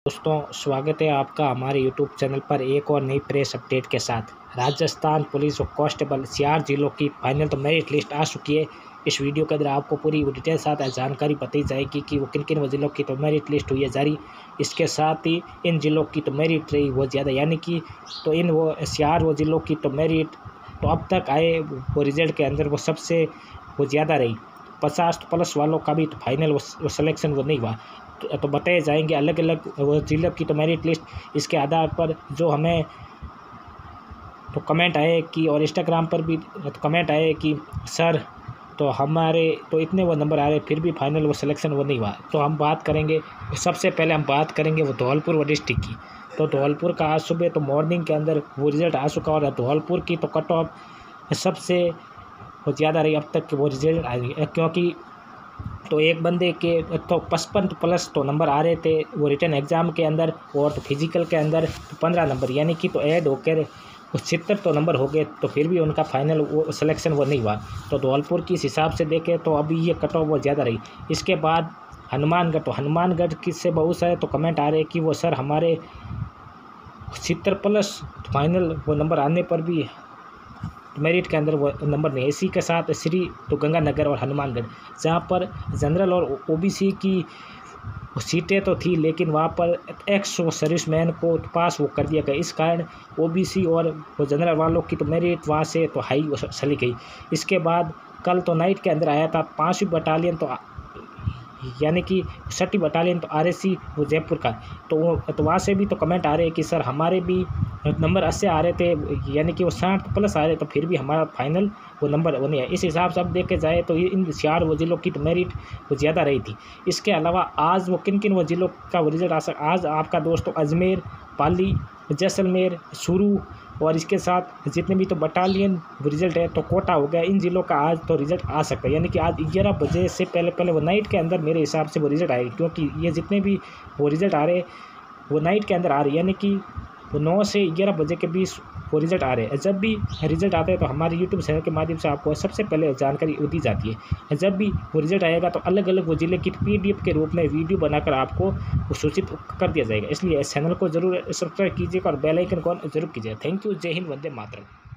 दोस्तों, स्वागत है आपका हमारे यूट्यूब चैनल पर एक और नई प्रेस अपडेट के साथ। राजस्थान पुलिस और कांस्टेबल 4 जिलों की फाइनल तो मेरिट लिस्ट आ चुकी है। इस वीडियो के अंदर आपको पूरी डिटेल साथ जानकारी बताई जाएगी कि वो किन किन जिलों की तो मेरिट लिस्ट हुई है जारी। इसके साथ ही इन जिलों की तो मेरिट रही वो ज़्यादा, यानी कि तो इन वो 4 जिलों की तो मेरिट तो अब तक आए वो रिजल्ट के अंदर वो सबसे वो ज़्यादा रही। 50+ वालों का भी तो फाइनल वो सिलेक्शन वो नहीं हुआ। तो बताए जाएंगे अलग अलग वो जिलों की तो मेरिट लिस्ट। इसके आधार पर जो हमें तो कमेंट आए कि और इंस्टाग्राम पर भी तो कमेंट आए कि सर तो हमारे तो इतने वो नंबर आ रहे फिर भी फाइनल वो सिलेक्शन वो नहीं हुआ। तो हम बात करेंगे, सबसे पहले हम बात करेंगे वो धौलपुर वो डिस्ट्रिक्ट की। तो धौलपुर का आज सुबह तो मॉर्निंग के अंदर वो रिज़ल्ट आ चुका और धौलपुर की तो कट ऑफ सबसे वो ज़्यादा रही अब तक कि वो रिजल्ट आई, क्योंकि तो एक बंदे के तो 55+ तो नंबर आ रहे थे वो रिटन एग्ज़ाम के अंदर, और तो फिजिकल के अंदर तो 15 नंबर, यानी कि तो ऐड होकर 70 तो नंबर हो गए। तो फिर भी उनका फाइनल वो सिलेक्शन वो नहीं हुआ। तो धौलपुर की इस हिसाब से देखें तो अभी ये कट ऑफ वो ज़्यादा रही। इसके बाद हनुमानगढ़, तो हनुमानगढ़ किससे बहुत सारे तो कमेंट आ रहे हैं कि वो सर हमारे 70+ फाइनल वो नंबर आने पर भी मेरिट के अंदर वो नंबर नहीं। इसी के साथ श्री तो गंगानगर और हनुमानगढ़, जहाँ पर जनरल और ओबीसी की सीटें तो थी, लेकिन वहाँ पर एक्स सर्विसमैन को पास वो कर दिया गया। इस कारण ओबीसी और वो जनरल वालों की तो मेरिट वहाँ से तो हाई चली गई। इसके बाद कल तो नाइट के अंदर आया था 5वीं बटालियन, तो यानी कि 6ठी बटालियन तो आरएसी वो जयपुर का। तो वहाँ से भी तो कमेंट आ रहे हैं कि सर हमारे भी नंबर 80 आ रहे थे, यानी कि वो 60+ आ रहे, तो फिर भी हमारा फाइनल वो नंबर वो नहीं है। इस हिसाब से अब देखे जाए तो इन 4 वो जिलों की तो मेरिट वो ज़्यादा रही थी। इसके अलावा आज वो किन किन वो जिलों का वो रिजल्ट आज आपका दोस्तों अजमेर, पाली, जैसलमेर, चूरू और इसके साथ जितने भी तो बटालियन रिजल्ट है तो कोटा हो गया, इन जिलों का आज तो रिजल्ट आ सकता है। यानी कि आज 11 बजे से पहले वो नाइट के अंदर मेरे हिसाब से वो रिजल्ट आएगी, क्योंकि ये जितने भी वो रिजल्ट आ रहे वो नाइट के अंदर आ रही है, यानी कि वो 9 से 11 बजे के बीच वो रिज़ल्ट आ रहे हैं। जब भी रिज़ल्ट आता है तो हमारे यूट्यूब चैनल के माध्यम से आपको सबसे पहले जानकारी दी जाती है। जब भी वो रिज़ल्ट आएगा तो अलग अलग वो ज़िले की PDF के रूप में वीडियो बनाकर आपको वो सूचित कर दिया जाएगा। इसलिए इस चैनल को ज़रूर सब्सक्राइब कीजिएगा और बेल आइकन को जरूर कीजिएगा। Thank you. जय हिंद, वंदे मातरम।